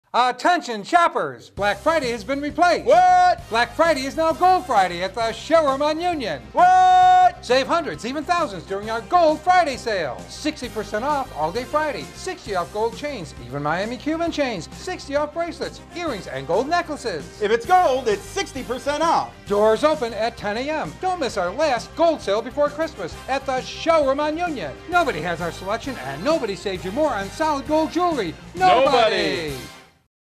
Attention shoppers! Black Friday has been replaced. What? Black Friday is now Gold Friday at the showroom on Union. What? Save hundreds, even thousands during our Gold Friday sale. 60% off all day Friday. 60 off gold chains, even Miami Cuban chains. 60 off bracelets, earrings, and gold necklaces. If it's gold, it's 60% off. Doors open at 10 a.m. Don't miss our last gold sale before Christmas at the showroom on Union. Nobody has our selection and nobody saves you more on solid gold jewelry. Nobody.